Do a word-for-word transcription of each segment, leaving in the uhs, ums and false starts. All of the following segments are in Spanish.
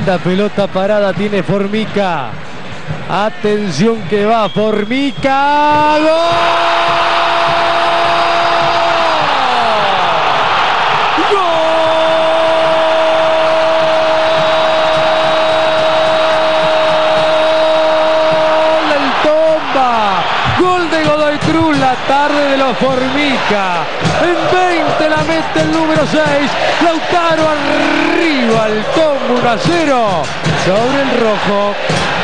linda pelota parada tiene Formica. Atención que va Formica. ¡Gol! Gol de Godoy Cruz, la tarde de los Formica. En veinte la mete el número seis. Lautaro arriba, el Tomba uno a cero sobre el rojo.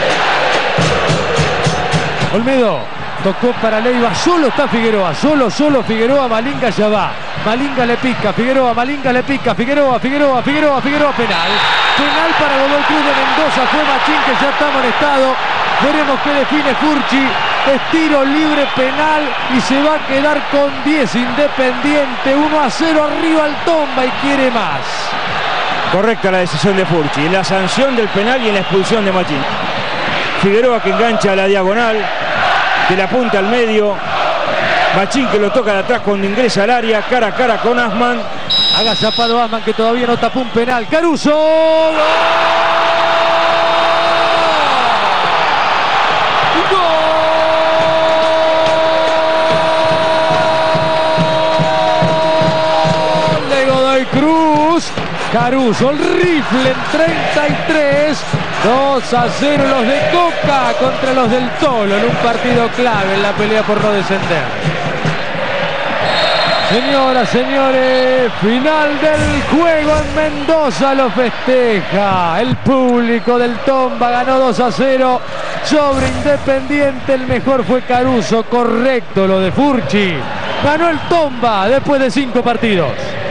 Olmedo tocó para Leiva, solo está Figueroa, solo, solo Figueroa, Malinga ya va. Malinga le pica, Figueroa, Malinga le pica, Figueroa, Figueroa, Figueroa, Figueroa, penal. Penal para Godoy Cruz de Mendoza, fue Machín que ya está amonestado. Veremos qué define Furchi. Es tiro libre penal y se va a quedar con diez Independiente. uno a cero arriba al Tomba y quiere más. Correcta la decisión de Furchi, en la sanción del penal y en la expulsión de Machín. Figueroa que engancha a la diagonal, de la punta al medio. Machín que lo toca de atrás cuando ingresa al área, cara a cara con Asman. Agazapado Asman que todavía no tapó un penal. Caruso. ¡Gol! Caruso, el rifle en treinta y tres, dos a cero los de Coca contra los del Tolo en un partido clave en la pelea por no descender. Señoras, señores, final del juego en Mendoza, lo festeja el público del Tomba, ganó dos a cero sobre Independiente, el mejor fue Caruso, correcto lo de Furchi, ganó el Tomba después de cinco partidos.